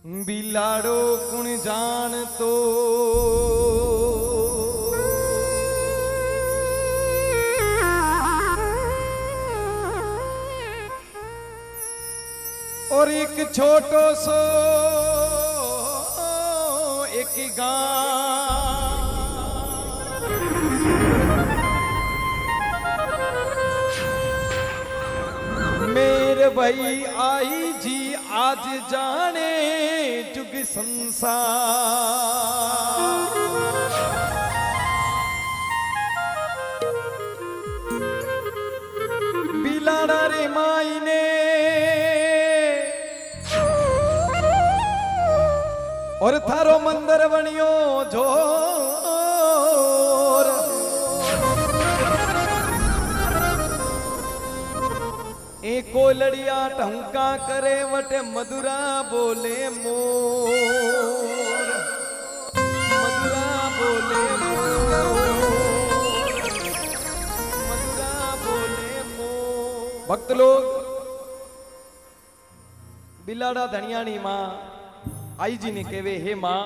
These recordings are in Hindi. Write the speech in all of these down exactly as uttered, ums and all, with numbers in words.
बिलाड़ो कुण जान तो और एक छोटो सो एक गांव मेरे भाई आई जी आज जाने जुग संसार बिलाड़ा रे माई ने और थारो मंदिर बनियो जोर एको लड़िया टंका करे वटे मधुरा बोले मोर मधुरा बोले मोर मधुरा बोले मोर। भक्त लोग बिलाड़ा धनियाणी मां आई जी ने कहवे हे मां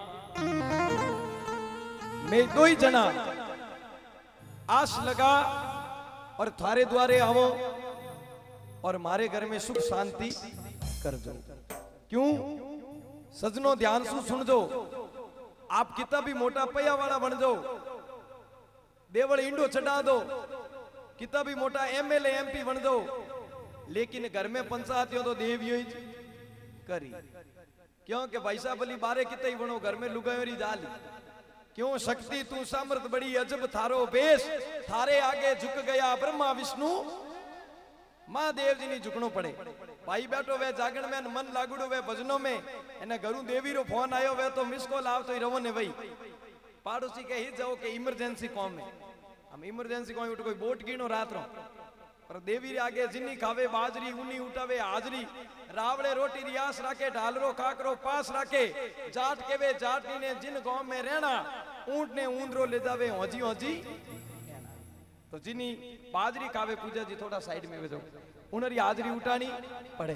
मैं दो ही जना आस लगा और थारे द्वारे आवो और मारे घर में सुख शांति कर दो। क्यों सजनो ध्यान से सुन दो आप कितना भी मोटा पैया वाला बन जाओ देवल इंडो चढ़ा दो कितना भी मोटा एमएलए एमपी बन जाओ लेकिन घर में पंचायत हो तो देवियो ही करी। क्यों के भाई साहब अली बारे कितना ही बनो घर में लुगायोरी जाली। क्यों शक्ति तू सामर्थ बड़ी अजब थारो बेश थारे आगे झुक गया ब्रह्मा विष्णु महादेव जी ने झुकनो पड़े। भाई बैठो वे जागण में मन लागुड़ो वे भजनों में एने घरू देवी रो फोन आयो वे तो मिस कॉल आव तो रवो ने भाई पाड़ोसी के ही जाओ के इमरजेंसी कॉम में हम इमरजेंसी कॉम उठ कोई बोट गिनो रात रो पर देवी आगे जिन्नी खावे बाजरी उन्नी उठावे हाजरी रावड़े रोटी रियास राखे ढालरो काकरो पास राखे जाट के वे जाटनी ने जिन गांव में रहना ऊंट ने ऊंदरो ले जावे होजी होजी तो जिनी बाजरी खावे पूजा जी थोड़ा साइड में भेजो उनरी हाजरी उठानी पड़े।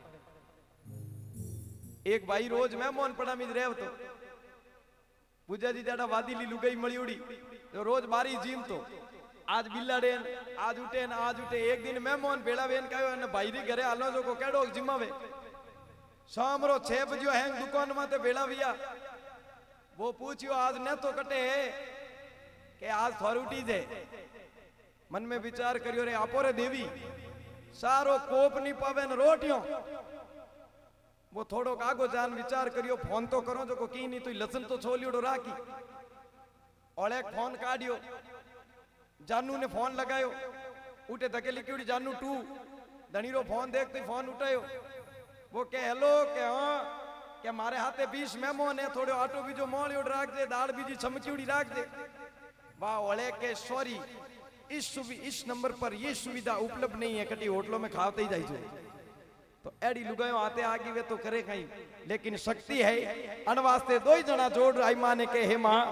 एक भाई रोज मेहमान पड़ा में रहे तो पूजा जी ज्यादा वादी ली लुगाई मળી उड़ी तो रोज बारी जीम तो आज बिल्लाड़े आज उठे न आज उठे एक दिन मेहमान भेड़ा वेन कहो ने भाई री घरे आलो जो को केड़ो जिम्मावे शाम रो छह बजे हैंग दुकान माते भेड़ा विया वो पूछियो आज ने तो कटे है के आज थोर उठी जे मन में विचार करियो रे आपो रे देवी सारो कोप नहीं पावे न रोटियों वो थोड़ो आगो जान विचार करियो फोन तो करो जो को की नहीं तो लसन तो छोलियोड़ो राखी और एक फोन काढ़ियो जानू ने फोन लगायो उठे धकेली क्यों जानू टू धनीरो फोन देखते फोन उठायो वो के हेलो के हाँ के मारे हाथे बीस मेहमान है थोड़े आटो बीजो मोल उड़ राख दे दाल बीजी चमचीड़ी राख दे वाह ओले के सॉरी इस इस नंबर पर ये सुविधा उपलब्ध नहीं है कटी होटलों में खाते ही जाइए तो एडी लुगायो आते आगे वे तो करे कहीं लेकिन शक्ति है अनवास्ते दो ही जना जोड़ आई माने के हे मां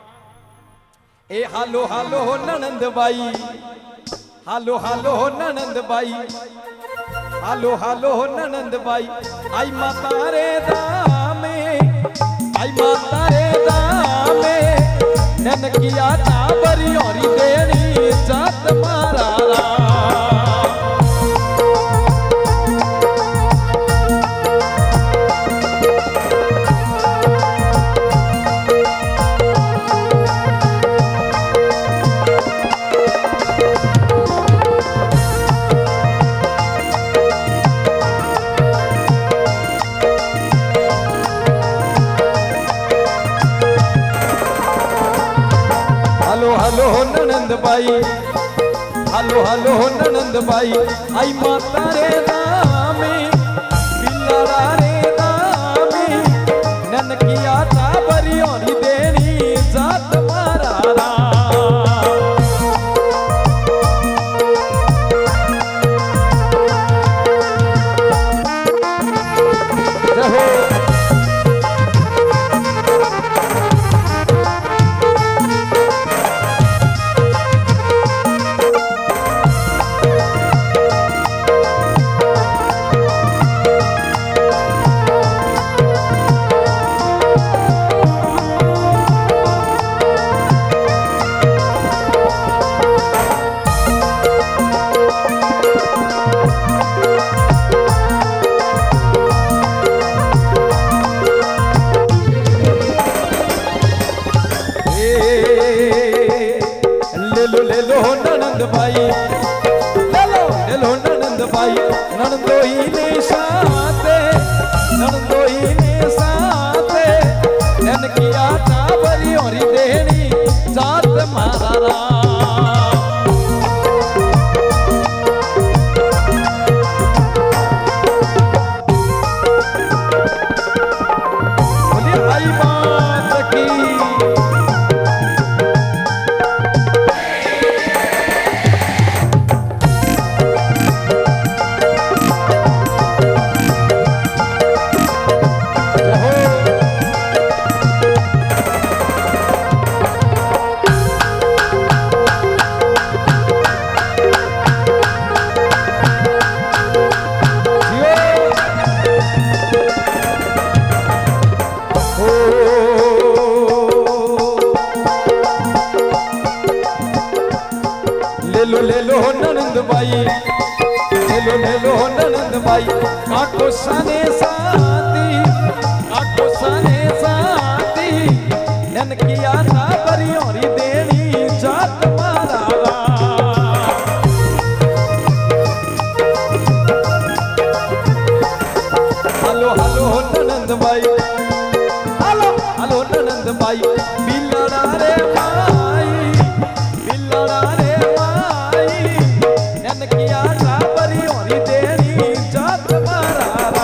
ए हालो हालो हो ननंद बाई हालो हालो हो ननंद बाई हालो हालो हो ननंद बाई आई माता रे दामे आई माता रे दामे नन किया चाबरी औरी देनी जात मारा हालो हो ननंद बाई हालो हालो हो ननंद बाई आई माता रे दामी बिल्लाड़ा रे दामी नन किया चाबरी और देनी जात मारा काको सने साथी काको सने साथी नन किया था परियोरी देनी जात मारा हेलो हेलो ननंद भाई हेलो हेलो ननंद भाई बिलड़ा रे माई बिलड़ा रे माई नन किया था परियोरी देनी जात मारा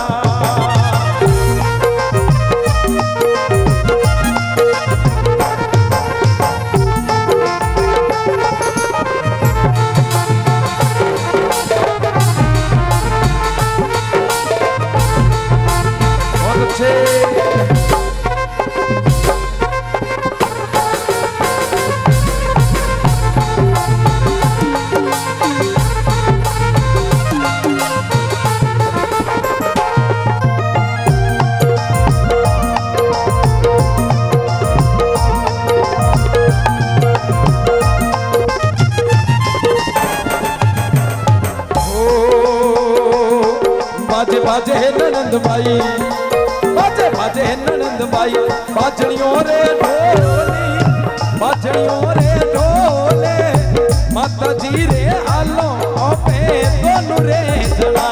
बाजे बाजे ननंद भाई बाजे बाजे ननंद भाई बाजनियों रे ढोली बाजनियों रे ढोले माता जी रे आलो पे दोनों रे जना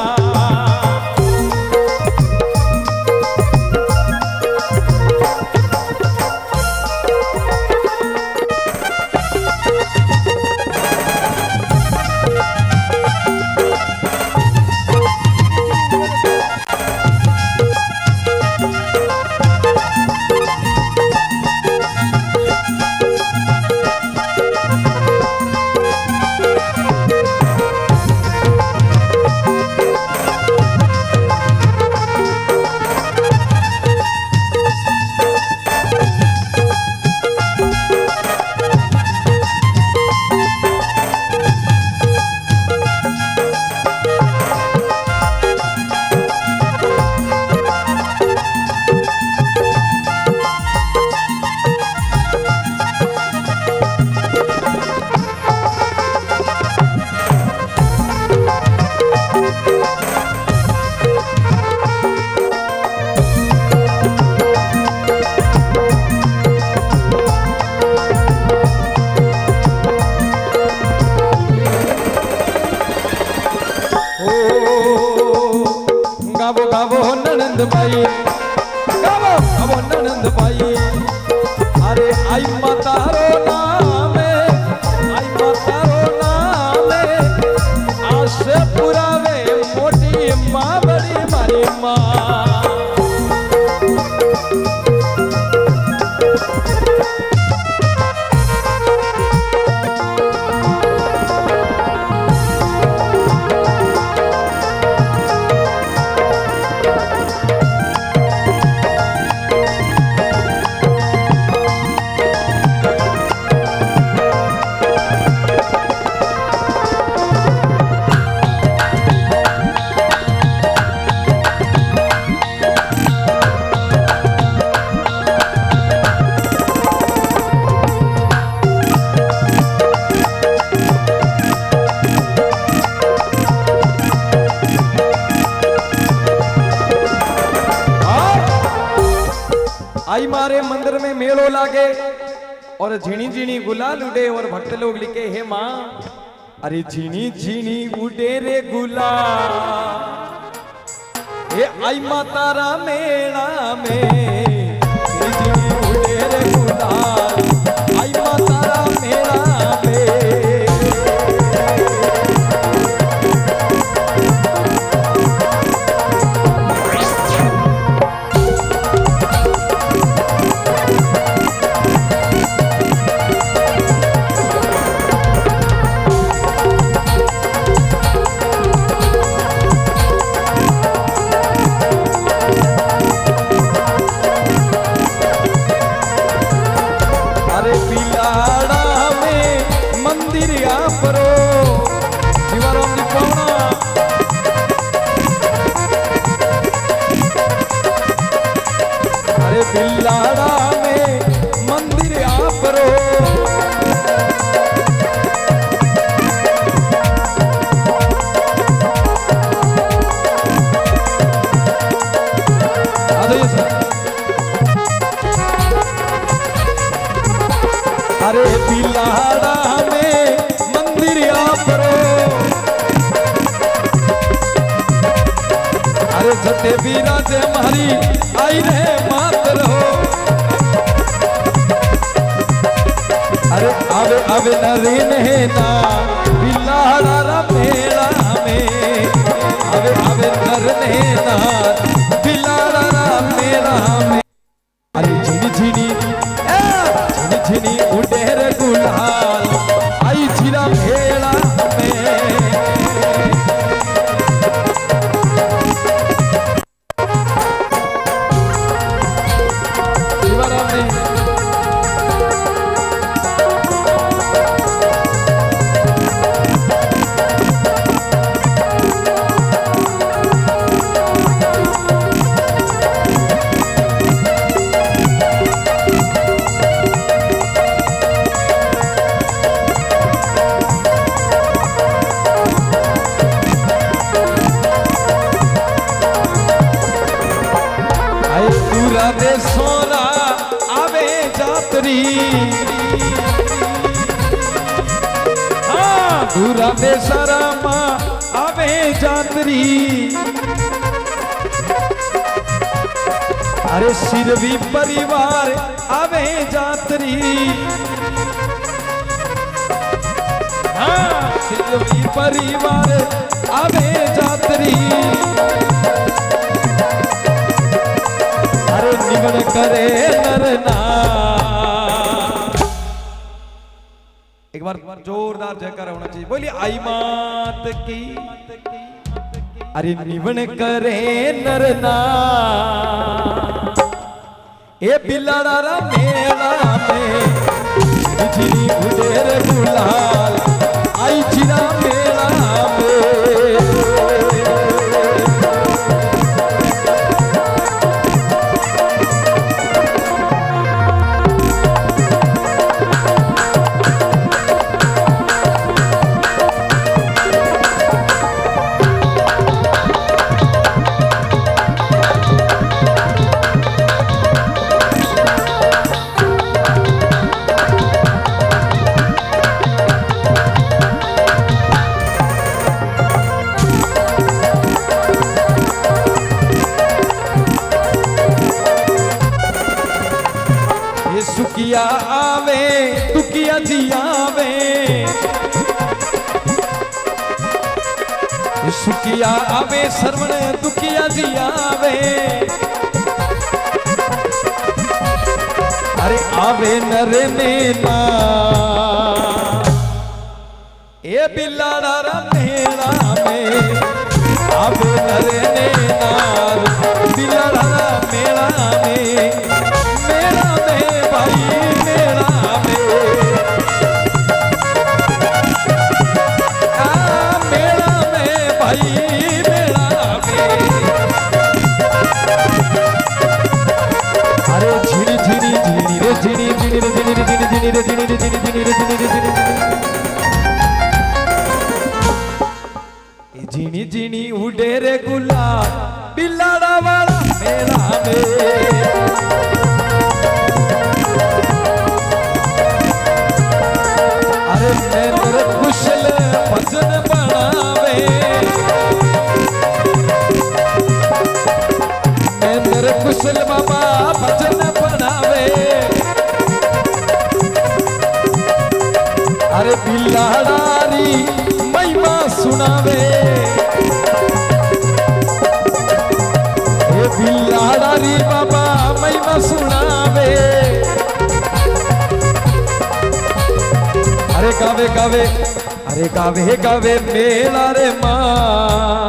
गावो गावो ननंद भाई गावो गावो ननंद भाई अरे आई मातारो नाम आई मातारो नाम आशे पुरावे मोटी माँ बड़ी मारी माँ आई मारे मंदिर में मेलो लागे और झीणी झीणी गुलाल उड़े और भक्त लोग लिखे हे माँ अरे झीणी झीणी उड़े रे गुलाल हे आई मातारा मेला में झीणी उड़े रे गुलाल आई मातारा मेला में सते विराजे मारी आई रे मातर हो। अरे आवे आवे नरे नैना बिलाड़ा रा मेला में, आवे आवे नर नैना बिलाड़ा रा मेला में। अरे झिनी झिनी झिनी झिनी उड़े रे गुलाल आई झिरा मेला में। दे सोना आवे जातरी, हाँ दूरा दे सारा माँ आवे जातरी। अरे सिरवी परिवार आवे जातरी, हाँ सिरवी परिवार आवे जातरी। अरे निवन करे नरना। एक बार जोरदार जयकार होना चाहिए, बोलिए आई मात की। अरे निवन करे नरना ए बिलाड़ा रा मेला में, झिरी उडेर गुलाल आई चिरा मेला में। सुकिया आवे तुकिया जी आवे, सुकिया आवे सरवण तुकिया जी आवे। अरे आवे नरे नैना ए बिलाड़ा रा मेला में, आवे नरे नैना बिलाड़ा रा मेला में। मेला में भाई मेला में, आ मेला में भाई मेला में। अरे झिनी झिनी झिनी रे झिनी झिनी रे झिनी रे झिनी झिनी रे झिनी रे झिनी झिनी रे झिनी रे झिनी। झिनी झिनी उड़े रे गुलाल बिलाड़ा वाला मेला में। अरे मेरे कुशल भजन बनावे, मेरे कुशल बाबा भजन बनावे। अरे बिलाड़ारी महिमा सुनावे, ये बिलाड़ारी बाबा महिमा सुनावे। अरे गावे गावे अरे गावे गावे मेला रे माँ,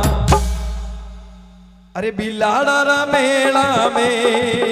अरे बिलाड़ा रा मेला में।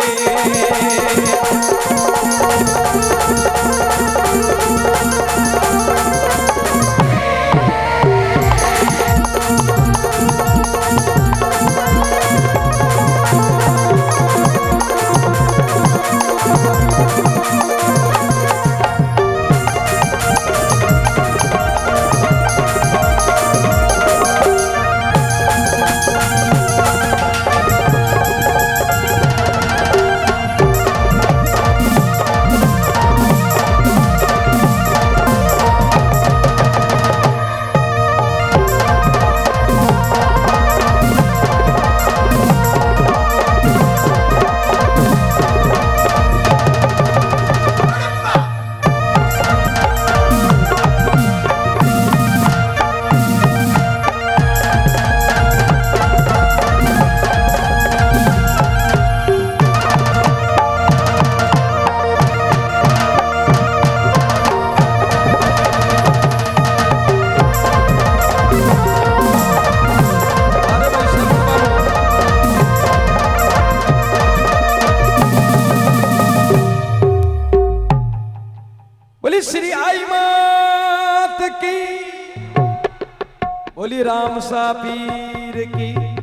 बोलिए राम सा पीर की।